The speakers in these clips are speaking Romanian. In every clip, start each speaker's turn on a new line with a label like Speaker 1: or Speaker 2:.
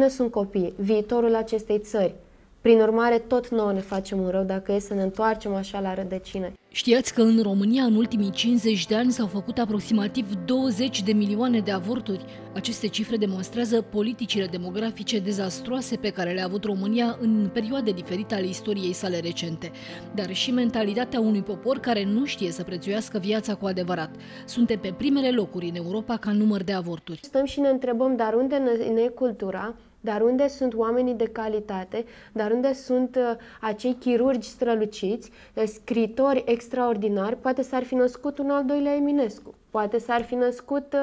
Speaker 1: cine sunt copiii? Viitorul acestei țări. Prin urmare, tot nouă ne facem un rău dacă e să ne întoarcem așa la rădăcină.
Speaker 2: Știați că în România în ultimii 50 de ani s-au făcut aproximativ 20 de milioane de avorturi? Aceste cifre demonstrează politicile demografice dezastruoase pe care le-a avut România în perioade diferite ale istoriei sale recente, dar și mentalitatea unui popor care nu știe să prețuiască viața cu adevărat. Suntem pe primele locuri în Europa ca număr de avorturi.
Speaker 1: Stăm și ne întrebăm, dar unde ne e cultura? Dar unde sunt oamenii de calitate? Dar unde sunt acei chirurgi străluciți, scriitori extraordinari? Poate s-ar fi născut un al doilea Eminescu. Poate s-ar fi născut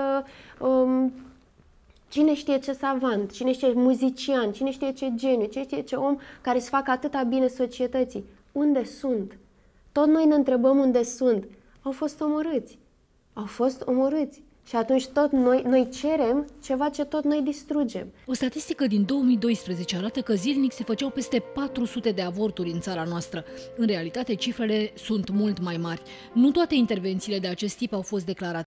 Speaker 1: cine știe ce savant, cine știe muzician, cine știe ce geniu, cine știe ce om care să facă atâta bine societății. Unde sunt? Tot noi ne întrebăm unde sunt. Au fost omorâți. Au fost omorâți. Și atunci tot noi cerem ceva ce tot noi distrugem.
Speaker 2: O statistică din 2012 arată că zilnic se făceau peste 400 de avorturi în țara noastră. În realitate, cifrele sunt mult mai mari. Nu toate intervențiile de acest tip au fost declarate.